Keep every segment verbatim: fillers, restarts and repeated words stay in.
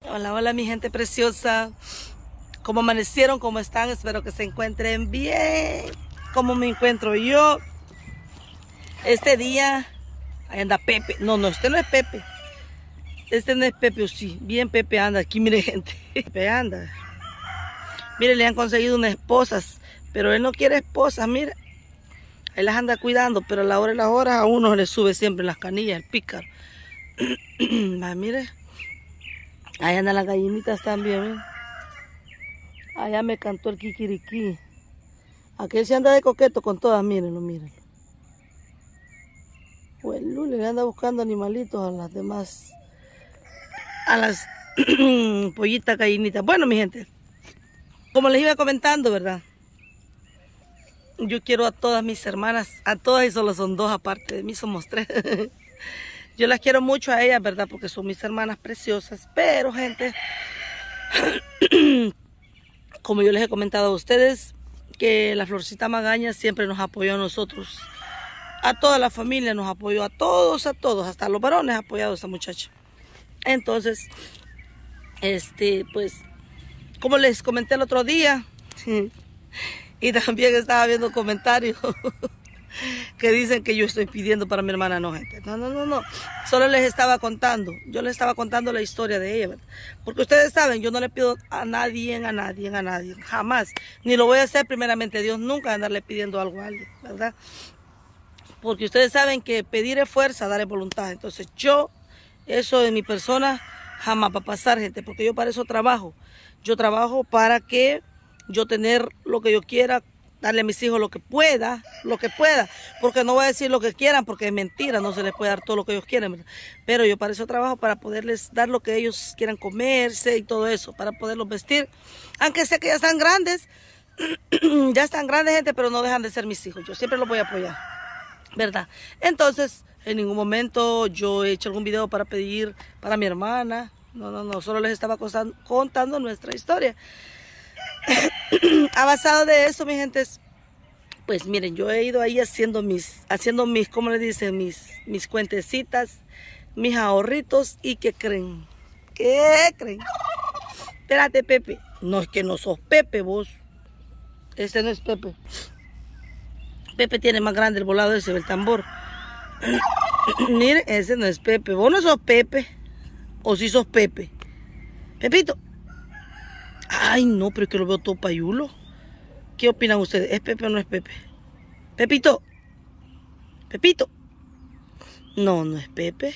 Hola, hola mi gente preciosa. ¿Cómo amanecieron? ¿Cómo están? Espero que se encuentren bien. ¿Cómo me encuentro yo? Este día, ahí anda Pepe. No, no, este no es Pepe. Este no es Pepe, o sí. Bien Pepe anda aquí, mire gente. Pepe anda. Mire, le han conseguido unas esposas, pero él no quiere esposas, mire. Él las anda cuidando, pero a la hora de las horas a uno le sube siempre en las canillas, el pícaro. Va, mire. Ahí andan las gallinitas también, mire. Allá me cantó el kikiriquí. Aquel se anda de coqueto con todas, mírenlo, mírenlo. Pues Luli le anda buscando animalitos a las demás, a las pollitas gallinitas. Bueno, mi gente, como les iba comentando, ¿verdad? Yo quiero a todas mis hermanas, a todas y solo son dos, aparte de mí somos tres. Yo las quiero mucho a ellas, ¿verdad? Porque son mis hermanas preciosas, pero gente, como yo les he comentado a ustedes, que la Florcita Magaña siempre nos apoyó a nosotros. A toda la familia nos apoyó, a todos, a todos, hasta a los varones ha apoyado a esa muchacha. Entonces, este, pues, como les comenté el otro día, y también estaba viendo comentarios que dicen que yo estoy pidiendo para mi hermana. No, gente, no, no, no, no. Solo les estaba contando, yo les estaba contando la historia de ella, ¿verdad? Porque ustedes saben, yo no le pido a nadie, a nadie, a nadie, jamás. Ni lo voy a hacer primeramente Dios, nunca andarle pidiendo algo a alguien, ¿verdad? Porque ustedes saben que pedir es fuerza, dar es voluntad. Entonces yo, eso de mi persona, jamás va a pasar, gente, porque yo para eso trabajo. Yo trabajo para que yo tener lo que yo quiera, darle a mis hijos lo que pueda, lo que pueda. Porque no voy a decir lo que quieran, porque es mentira, no se les puede dar todo lo que ellos quieren, ¿verdad? Pero yo para eso trabajo, para poderles dar lo que ellos quieran comerse y todo eso, para poderlos vestir. Aunque sé que ya están grandes, ya están grandes, gente, pero no dejan de ser mis hijos. Yo siempre los voy a apoyar, ¿verdad? Entonces, en ningún momento yo he hecho algún video para pedir para mi hermana. No, no, no, solo les estaba contando nuestra historia. A basado de eso, mi gente, pues miren, yo he ido ahí haciendo mis, haciendo mis, ¿cómo le dicen? Mis, mis cuentecitas, mis ahorritos. ¿Y qué creen? ¿Qué creen? Espérate, Pepe. No, es que no sos Pepe, vos. Este no es Pepe. Pepe tiene más grande el volado ese, el tambor. Miren, ese no es Pepe. Vos no sos Pepe. O si sos Pepe. Pepito. Ay, no, pero es que lo veo todo payulo. ¿Qué opinan ustedes? ¿Es Pepe o no es Pepe? Pepito. Pepito. No, no es Pepe.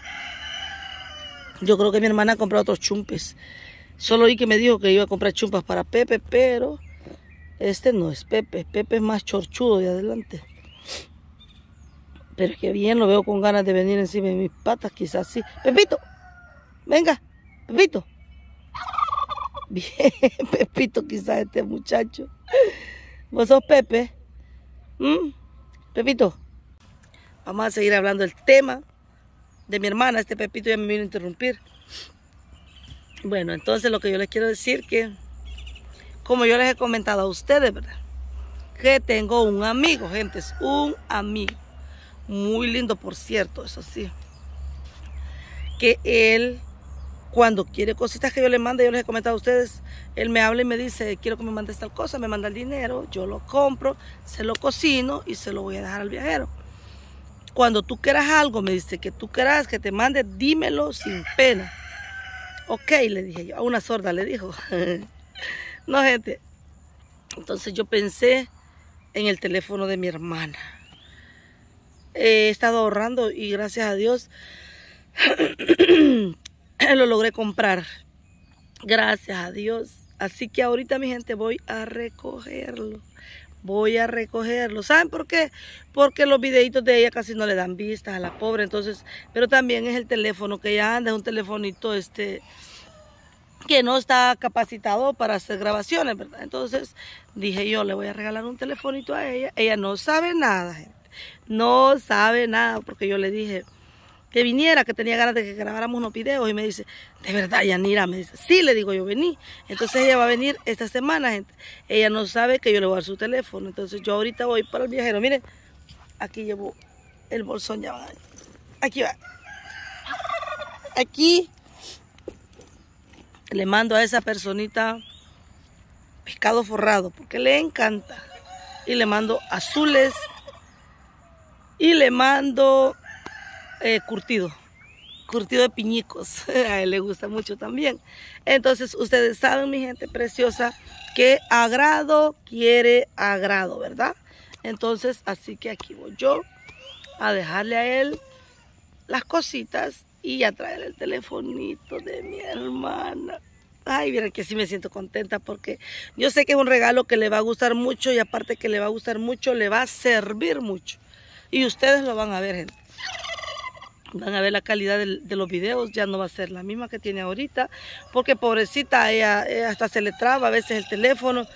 Yo creo que mi hermana ha comprado otros chumpes. Solo oí que me dijo que iba a comprar chumpas para Pepe, pero este no es Pepe. Pepe es más chorchudo de adelante. Pero es que bien lo veo con ganas de venir encima de mis patas, quizás sí. Pepito, venga, Pepito. Bien, Pepito, quizás este muchacho. ¿Vos sos Pepe? ¿Mm? Pepito, vamos a seguir hablando del tema de mi hermana. Este Pepito ya me vino a interrumpir. Bueno, entonces lo que yo les quiero decir que, como yo les he comentado a ustedes, ¿verdad? Que tengo un amigo, gente, es un amigo. Muy lindo, por cierto, eso sí. Que él, cuando quiere cositas que yo le mande, yo les he comentado a ustedes, él me habla y me dice, quiero que me mandes tal cosa, me manda el dinero, yo lo compro, se lo cocino y se lo voy a dejar al viajero. Cuando tú quieras algo, me dice, que tú quieras que te mande, dímelo sin pena. Ok, le dije yo, a una sorda le dijo. No, gente. Entonces yo pensé en el teléfono de mi hermana. He estado ahorrando y gracias a Dios lo logré comprar. Gracias a Dios. Así que ahorita, mi gente, voy a recogerlo. Voy a recogerlo. ¿Saben por qué? Porque los videitos de ella casi no le dan vistas a la pobre. Entonces, pero también es el teléfono que ella anda, es un telefonito este que no está capacitado para hacer grabaciones, ¿verdad? Entonces dije yo, le voy a regalar un telefonito a ella. Ella no sabe nada, gente. No sabe nada, porque yo le dije que viniera, que tenía ganas de que grabáramos unos videos, y me dice, de verdad, Yanira, me dice, sí, le digo yo, vení. Entonces ella va a venir esta semana, gente. Ella no sabe que yo le voy a dar su teléfono. Entonces yo ahorita voy para el viajero. Miren, aquí llevo el bolsón, ya va. Aquí va. Aquí le mando a esa personita pescado forrado, porque le encanta. Y le mando azules. Y le mando eh, curtido. Curtido de piñicos. A él le gusta mucho también. Entonces, ustedes saben, mi gente preciosa, que agrado quiere agrado, ¿verdad? Entonces, así que aquí voy yo a dejarle a él las cositas y a traerle el telefonito de mi hermana. Ay, miren que sí me siento contenta porque yo sé que es un regalo que le va a gustar mucho y aparte que le va a gustar mucho, le va a servir mucho. Y ustedes lo van a ver, gente. Van a ver la calidad de, de los videos, ya no va a ser la misma que tiene ahorita, porque pobrecita, ella, ella hasta se le traba a veces el teléfono.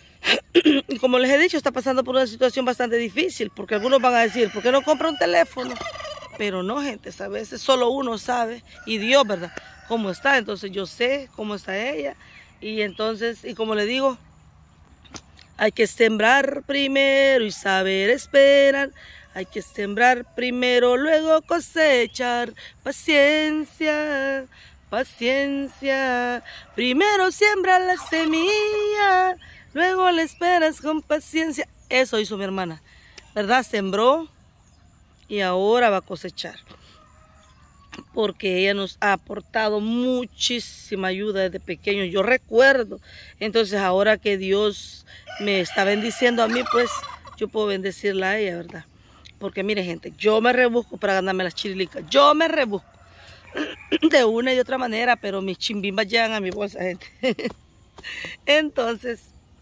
Y como les he dicho, está pasando por una situación bastante difícil, porque algunos van a decir, ¿por qué no compra un teléfono? Pero no, gente, a veces solo uno sabe, y Dios, ¿verdad?, cómo está. Entonces yo sé cómo está ella, y entonces, y como le digo, hay que sembrar primero y saber esperar. Hay que sembrar primero, luego cosechar. Paciencia, paciencia. Primero siembra la semilla, luego la esperas con paciencia. Eso hizo mi hermana, ¿verdad? Sembró y ahora va a cosechar. Porque ella nos ha aportado muchísima ayuda desde pequeño. Yo recuerdo. Entonces ahora que Dios me está bendiciendo a mí, pues yo puedo bendecirla a ella, ¿verdad? Porque mire, gente, yo me rebusco para ganarme las chirilicas. Yo me rebusco de una y de otra manera, pero mis chimbimbas llegan a mi bolsa, gente. Entonces,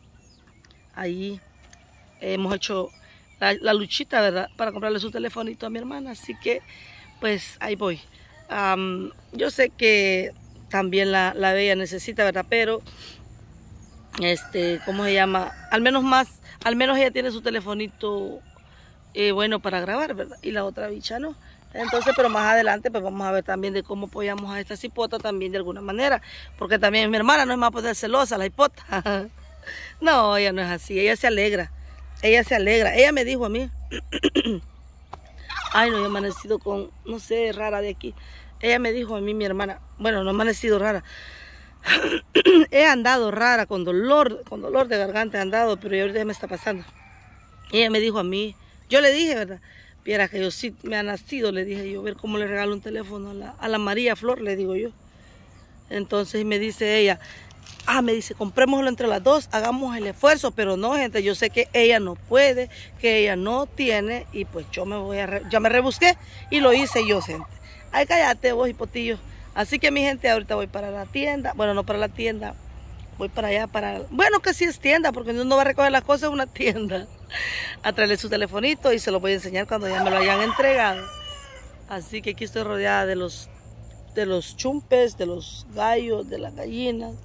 ahí hemos hecho la, la luchita, ¿verdad?, para comprarle su telefonito a mi hermana. Así que, pues, ahí voy. Um, yo sé que también la, la bella necesita, ¿verdad? Pero, este, ¿cómo se llama? Al menos más, al menos ella tiene su telefonito Eh, bueno para grabar, ¿verdad? Y la otra bicha no. Entonces, pero más adelante pues vamos a ver también de cómo apoyamos a esta cipota también de alguna manera, porque también mi hermana no es más poder celosa, la hipota. No, ella no es así, ella se alegra, ella se alegra. Ella me dijo a mí, ay no, yo he amanecido con, no sé, rara de aquí. Ella me dijo a mí, mi hermana, bueno, no he amanecido rara, he andado rara, con dolor, con dolor de garganta he andado, pero ahorita ya me está pasando. Ella me dijo a mí, yo le dije, ¿verdad? Viera que yo sí me ha nacido, le dije yo, ver cómo le regalo un teléfono a la, a la María Flor, le digo yo. Entonces me dice ella, ah, me dice, comprémoslo entre las dos, hagamos el esfuerzo, pero no, gente, yo sé que ella no puede, que ella no tiene, y pues yo me voy a, re, ya me rebusqué y lo hice yo, gente. Ay, cállate vos, hipotillo. Así que mi gente, ahorita voy para la tienda, bueno, no para la tienda, voy para allá, para, bueno, que sí es tienda, porque uno va a recoger las cosas en una tienda, a traerle su telefonito y se lo voy a enseñar cuando ya me lo hayan entregado. Así que aquí estoy rodeada de los, de los chumpes, de los gallos, de las gallinas.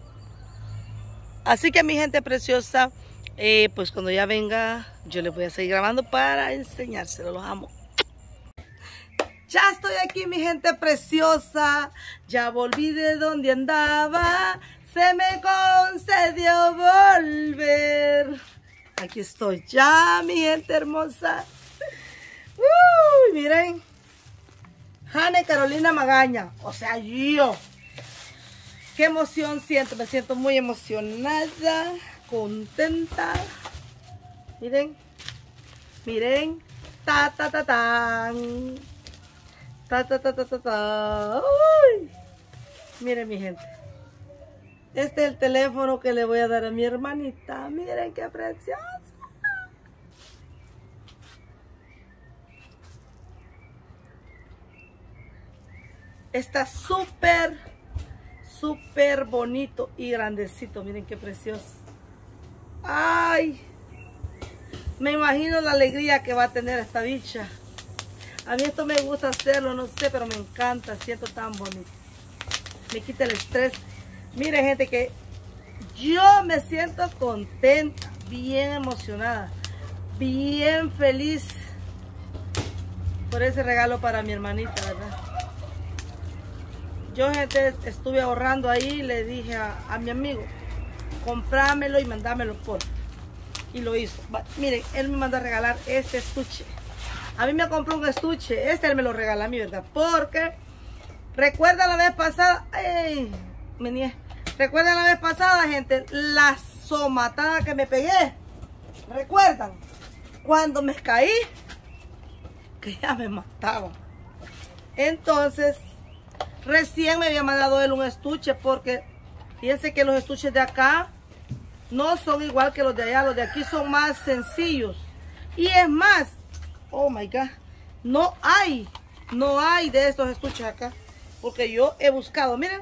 Así que mi gente preciosa, eh, pues cuando ya venga, yo les voy a seguir grabando para enseñárselo, los amo. Ya estoy aquí, mi gente preciosa, ya volví de donde andaba. Se me concedió volver. Aquí estoy ya, mi gente hermosa. Uy, miren. Jane Carolina Magaña. O sea, yo. Qué emoción siento. Me siento muy emocionada. Contenta. Miren. Miren. Ta, ta, ta, tan. Ta, ta, ta, ta, ta, ta. Uy. Miren, mi gente. Este es el teléfono que le voy a dar a mi hermanita. Miren qué precioso. Está súper, súper bonito y grandecito. Miren qué precioso. Ay, me imagino la alegría que va a tener esta bicha. A mí esto me gusta hacerlo, no sé, pero me encanta. Siento tan bonito. Me quita el estrés. Miren, gente, que yo me siento contenta, bien emocionada, bien feliz por ese regalo para mi hermanita, ¿verdad? Yo, gente, estuve ahorrando ahí, le dije a, a mi amigo, comprámelo y mandámelo por. Y lo hizo. Miren, él me mandó a regalar este estuche. A mí me compró un estuche, este él me lo regala a mí, ¿verdad? Porque, recuerda la vez pasada, ay, me niegué. ¿Recuerdan la vez pasada, gente? La somatada que me pegué. ¿Recuerdan? Cuando me caí, que ya me mataba. Entonces, recién me había mandado él un estuche, porque fíjense que los estuches de acá no son igual que los de allá. Los de aquí son más sencillos. Y es más, oh my God, no hay, no hay de estos estuches acá. Porque yo he buscado, miren.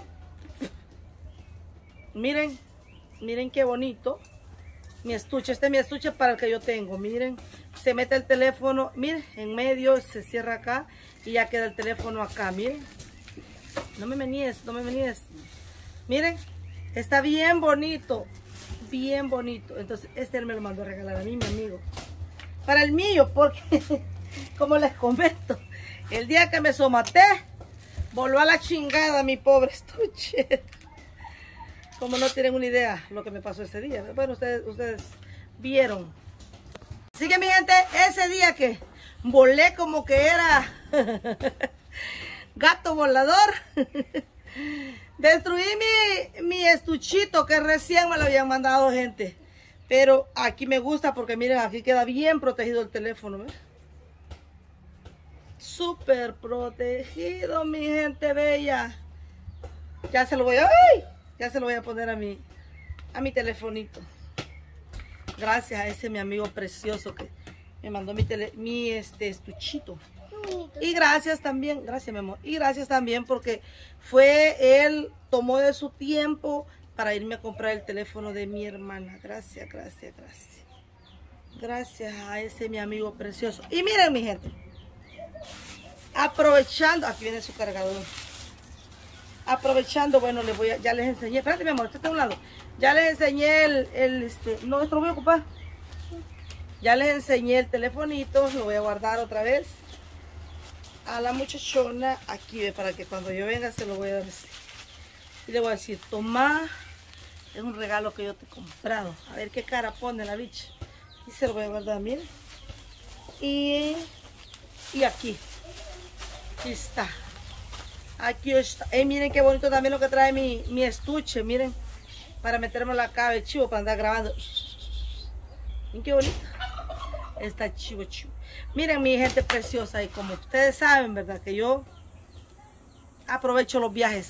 Miren, miren qué bonito. Mi estuche, este es mi estuche para el que yo tengo. Miren, se mete el teléfono, miren, en medio, se cierra acá y ya queda el teléfono acá, miren. No me meníes, no me meníes. Miren, está bien bonito, bien bonito. Entonces, este él me lo mandó a regalar a mí, mi amigo. Para el mío, porque, como les comento, el día que me somaté, voló a la chingada mi pobre estuche. Como no tienen una idea lo que me pasó ese día. Bueno, ustedes, ustedes vieron. Así que mi gente, ese día que volé como que era gato volador, destruí mi, mi estuchito que recién me lo habían mandado, gente. Pero aquí me gusta porque miren, aquí queda bien protegido el teléfono. ¿Ves? Súper protegido, mi gente bella. Ya se lo voy a... ¡Ay! Ya se lo voy a poner a mi, a mi telefonito. Gracias a ese mi amigo precioso que me mandó mi, tele, mi este, estuchito. Y gracias también, gracias mi amor. Y gracias también porque fue él, tomó de su tiempo para irme a comprar el teléfono de mi hermana. Gracias, gracias, gracias. Gracias a ese mi amigo precioso. Y miren mi gente, aprovechando, aquí viene su cargador. Aprovechando, bueno, les voy a, ya les enseñé, espérate mi amor, este está a un lado. Ya les enseñé el, el este, no, esto lo voy a ocupar. Ya les enseñé el telefonito, lo voy a guardar otra vez a la muchachona aquí, para que cuando yo venga se lo voy a decir. Y le voy a decir, toma, es un regalo que yo te he comprado. A ver qué cara pone la bicha. Y se lo voy a guardar, miren. Y, y aquí, aquí está. Aquí está. Eh, miren qué bonito también lo que trae mi, mi estuche. Miren. Para meterme la cabeza de chivo para andar grabando. Miren qué bonito. Está chivo, chivo. Miren mi gente preciosa. Y como ustedes saben, ¿verdad? Que yo aprovecho los viajes.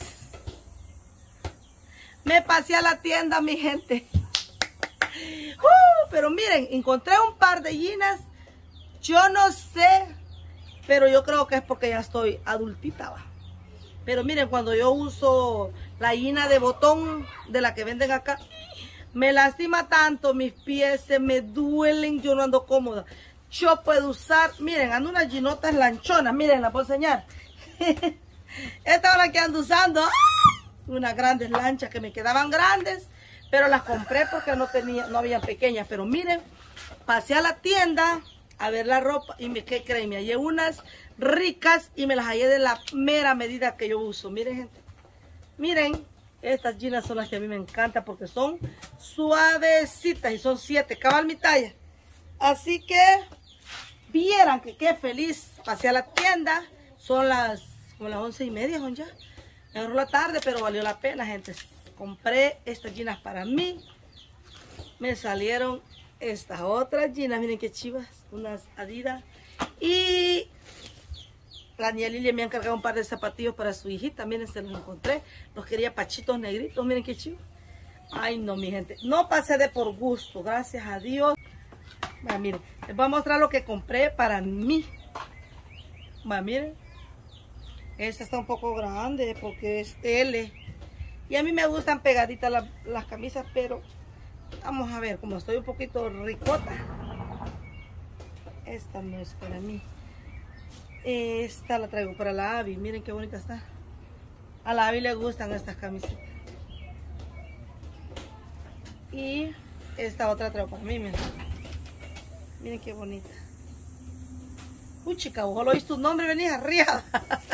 Me pasé a la tienda, mi gente. Uh, pero miren, encontré un par de jeans. Yo no sé. Pero yo creo que es porque ya estoy adultita, ¿va? Pero miren, cuando yo uso la jeans de botón de la que venden acá, me lastima tanto, mis pies se me duelen, yo no ando cómoda. Yo puedo usar, miren, ando unas jeanotas lanchonas, miren, las puedo enseñar. Esta hora que ando usando, ¡ay! Unas grandes lanchas que me quedaban grandes, pero las compré porque no tenía, no había pequeñas. Pero miren, pasé a la tienda a ver la ropa y me, ¿qué creen? Me hallé unas ricas y me las hallé de la mera medida que yo uso. Miren, gente, miren, estas jeans son las que a mí me encantan porque son suavecitas y son siete, cabal mi talla. Así que vieran que qué feliz. Pasé a la tienda, son las como las once y media, son ya. Me agarró la tarde, pero valió la pena, gente. Compré estas jeans para mí. Me salieron estas otras jeans, miren qué chivas, unas Adidas. Y la niña Lilia me ha encargado un par de zapatillos para su hijita, miren, se los encontré. Los quería pachitos negritos, miren qué chivos. Ay no, mi gente, no pasé de por gusto, gracias a Dios. Va, miren, les voy a mostrar lo que compré para mí. Va, miren, esta está un poco grande porque es L. Y a mí me gustan pegaditas las, las camisas, pero vamos a ver, como estoy un poquito ricota, esta no es para mí. Esta la traigo para la Abby, miren qué bonita está. A la Abby le gustan estas camisetas. Y esta otra la traigo para mí, miren. Miren qué bonita. Uy, chica, ojalá oíste tu nombre, venís arriba.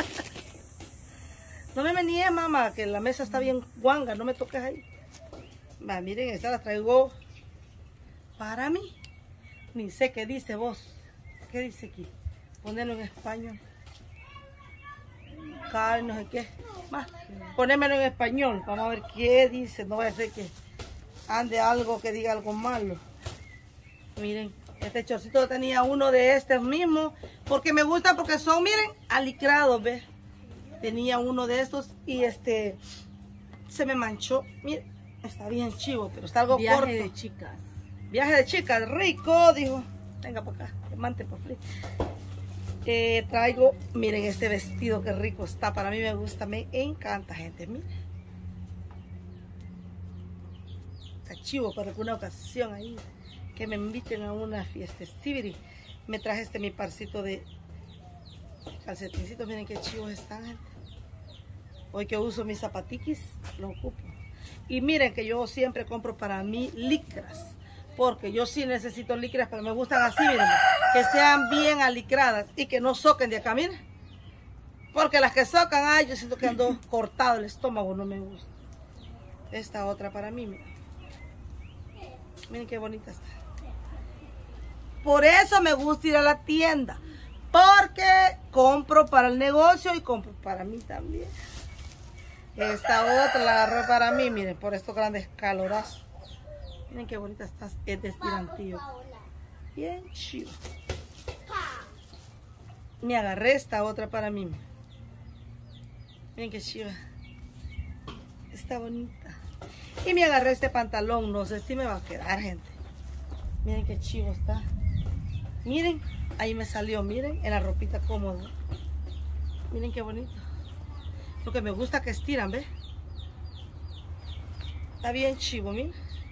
No me venías, mamá, que la mesa está bien guanga, no me toques ahí. Va, miren, esta la traigo para mí. Ni sé qué dice vos. ¿Qué dice aquí? Ponerlo en español. car, no sé qué. Más, ponémelo en español, vamos a ver qué dice, no vaya a ser que ande algo que diga algo malo. Miren, este chorcito tenía uno de estos mismos, porque me gusta porque son, miren, alicrados, ¿ves? Tenía uno de estos y este, se me manchó, miren, está bien chivo, pero está algo Viaje corto. de chicas. Viaje de chicas, rico, dijo. Venga para acá, mante para fli. Eh, traigo, miren este vestido que rico está, para mí me gusta, me encanta, gente, miren. Está chivo para alguna ocasión ahí, que me inviten a una fiesta. Sibiri, me traje este mi parcito de calcetincitos, miren qué chivos están, gente. Hoy que uso mis zapatiquis, lo ocupo. Y miren que yo siempre compro para mí licras, porque yo sí necesito licras, pero me gustan así, miren, que sean bien alicradas y que no soquen de acá, miren. Porque las que socan, ay, yo siento que ando cortado el estómago, no me gusta. Esta otra para mí, miren. Miren qué bonita está. Por eso me gusta ir a la tienda, porque compro para el negocio y compro para mí también. Esta otra la agarré para mí, miren, por estos grandes calorazos. Miren qué bonita está, es de estirantillo. Bien chido. Me agarré esta otra para mí. Miren qué chiva. Está bonita. Y me agarré este pantalón, no sé si me va a quedar, gente. Miren qué chivo está. Miren, ahí me salió, miren, en la ropita cómoda. Miren qué bonito. Lo que me gusta que estiran, ¿ves? Está bien chivo, miren.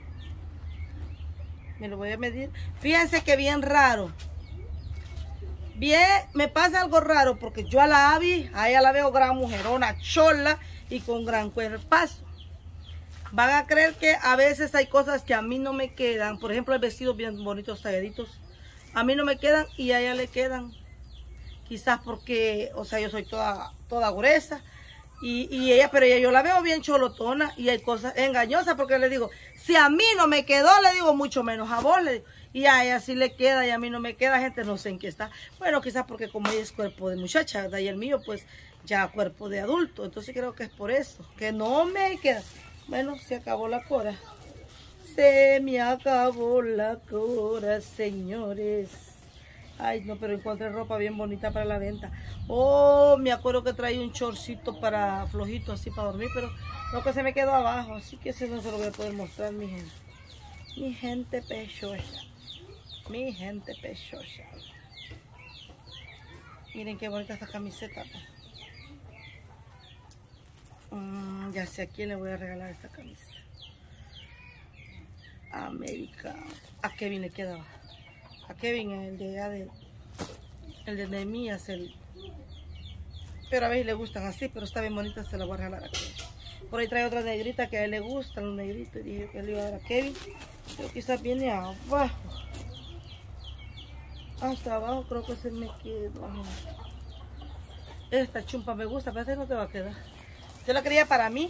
Me lo voy a medir. Fíjense que bien raro. Bien, me pasa algo raro porque yo a la Abby, a ella la veo gran mujerona, chola y con gran cuerpazo. Van a creer que a veces hay cosas que a mí no me quedan. Por ejemplo, el vestido bien bonitos, talladitos. A mí no me quedan y a ella le quedan. Quizás porque, o sea, yo soy toda, toda gruesa. Y, y ella, pero ella yo la veo bien cholotona y hay cosas engañosas porque le digo, si a mí no me quedó, le digo mucho menos a vos, le digo, y a ella sí le queda y a mí no me queda, gente, no sé en qué está. Bueno, quizás porque como ella es cuerpo de muchacha, ¿verdad? Y el mío pues ya cuerpo de adulto, entonces creo que es por eso, que no me queda. Bueno, se acabó la cora. Se me acabó la cora, señores. Ay, no, pero encontré ropa bien bonita para la venta. Oh, me acuerdo que traía un chorcito para flojito, así para dormir, pero lo que se me quedó abajo, así que ese no se lo voy a poder mostrar, mi gente. Mi gente pechosa. Mi gente pechosa. Miren qué bonita esta camiseta. Mm, ya sé a quién le voy a regalar esta camisa. América. A Kevin le queda. A Kevin, el de allá de, el de Nehemías, el, pero a veces le gustan así, pero está bien bonita, se la voy a regalar a Kevin. Por ahí trae otra negrita que a él le gusta, los negritos, y dije que le iba a dar a Kevin, pero quizás viene abajo, hasta abajo creo que se me quedó. Esta chumpa me gusta, pero esta no te va a quedar. Yo la quería para mí.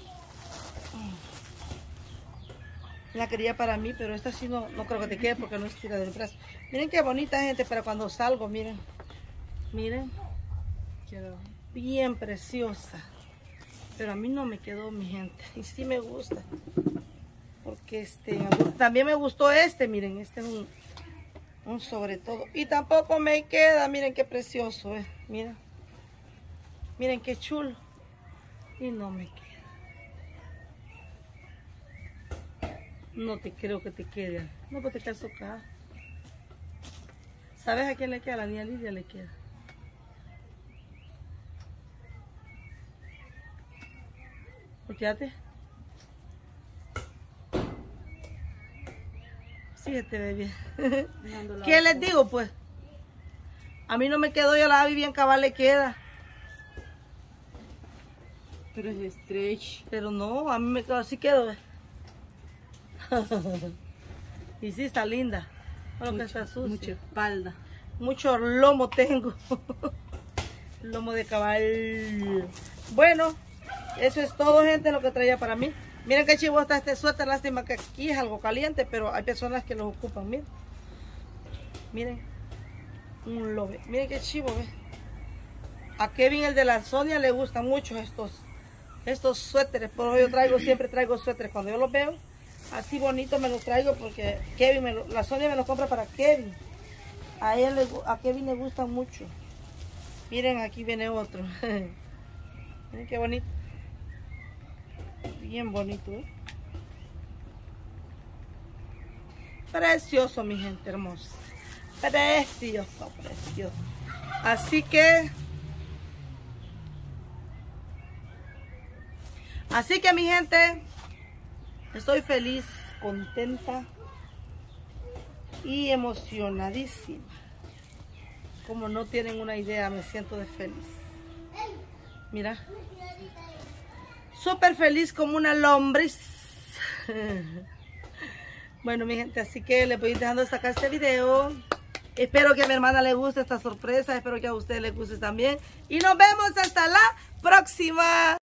La quería para mí, pero esta sí no, no creo que te quede porque no estira del brazo. Miren qué bonita, gente, para cuando salgo, miren. Miren. Quedó bien preciosa. Pero a mí no me quedó, mi gente. Y sí me gusta. Porque este, también me gustó este, miren. Este es un, un sobre todo. Y tampoco me queda, miren qué precioso es. Miren. Miren qué chulo. Y no me queda. No te creo que te quede. No, pues te queda socada. ¿Sabes a quién le queda? A la niña Lidia le queda. Fíjate. Sí, se te ve bien. ¿Qué les digo, pues? A mí no me quedó, yo la vi bien cabal le queda. Pero es stretch. Pero no, a mí me quedó, así quedó. Y sí, está linda. Bueno, mucho, que está sucia. Mucha espalda. Mucho lomo tengo. Lomo de caballo. Bueno, eso es todo, gente, lo que traía para mí. Miren qué chivo está este suéter. Lástima que aquí es algo caliente, pero hay personas que lo ocupan. Miren. Miren. Un lobe. Miren qué chivo, ¿ves? A Kevin, el de la Sonia, le gustan mucho estos, estos suéteres. Por eso yo traigo, siempre traigo suéteres. Cuando yo los veo así bonitos me los traigo porque Kevin me lo, la Sonia me los compra para Kevin. A él, le, a Kevin le gustan mucho. Miren, aquí viene otro. Miren qué bonito. Bien bonito, ¿eh? Precioso, mi gente hermosa. Precioso, precioso. Así que... Así que, mi gente, estoy feliz, contenta y emocionadísima. Como no tienen una idea, me siento de feliz. Mira. Súper feliz como una lombriz. Bueno, mi gente, así que les voy dejando hasta acá este video. Espero que a mi hermana le guste esta sorpresa. Espero que a ustedes les guste también. Y nos vemos hasta la próxima.